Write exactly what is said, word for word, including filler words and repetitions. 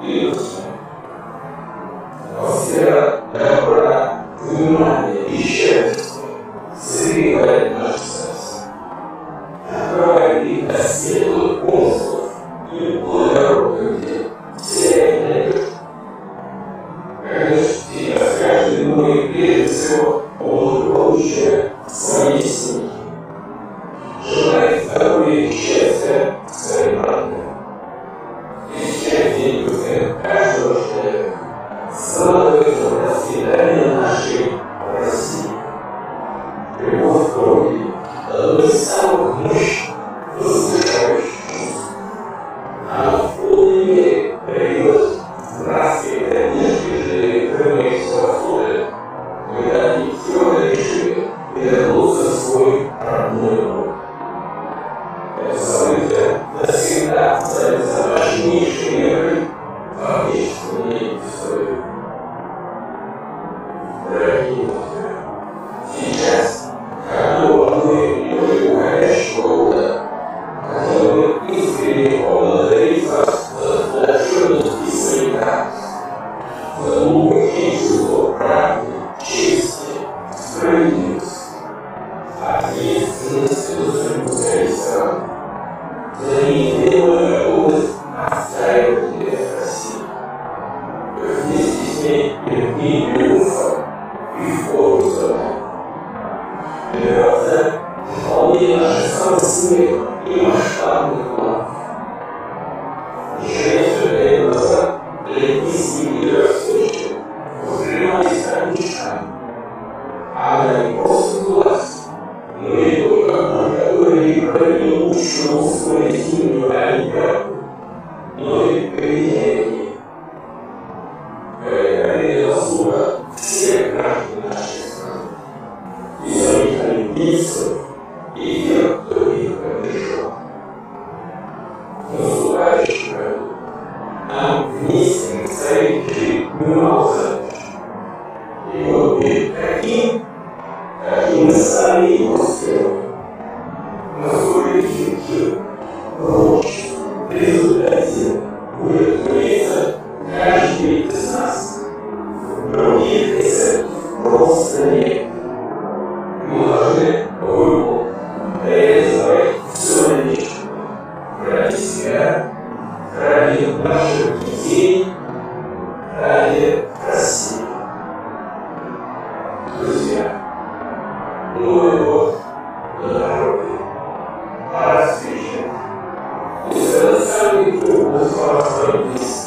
Deus, você добра, внимания и счастья среди нас. Говори о силах умствов и благородных вселенной. Конечно, тебя с каждой мной прежде всего благополучия своей семьи. Желай здоровья и счастья своим родным. Исчезни любви каждого человека. Складывается в расцветание нашей России. Любовь к Родине – одно из самых мощных, возвышающих чувств. Она в полной мере придет в расцвет между Крыма и Севастополя, когда они твердо решили вернуться в свой родной город. Это событие навсегда останется важнейшей мерой в отечественной истории. Дорогие друзья, сейчас, когда волны и уходящего года, хотел бы искренне поблагодарить вас за сплоченность и солидарность, за глубокие чувства правды, чести, справедливости, ответственности за судьбу своей страны, за неизменную готовность отстаивать интерес России. Вместе с ней перед триумфа и в пору страны. Это выполнение наших самых смелых и масштабных планов. Еще несколько лет назад летние лидеры встречи воспринимались как мечта. Она не просто власть, но и только которые провели лучшую свою зимнюю олимпиаду, но и поведение. Это заслуга всех граждан нашей страны, и самих олимпийцев, и тех, кто их поддержал. В наступающем году нам вместе предстоит решить немало задач. И он будет таким, каким мы сами его сделаем. Насколько эффективно, прочно, результативно будет, разумеется, каждый из нас. Других рецептов просто нет. Мы должны выбор реализовать все наличное. Ради себя, ради наших детей, ради России. Друзья, Новый год на дороге. Пора встречать. И это самый трудный вопрос.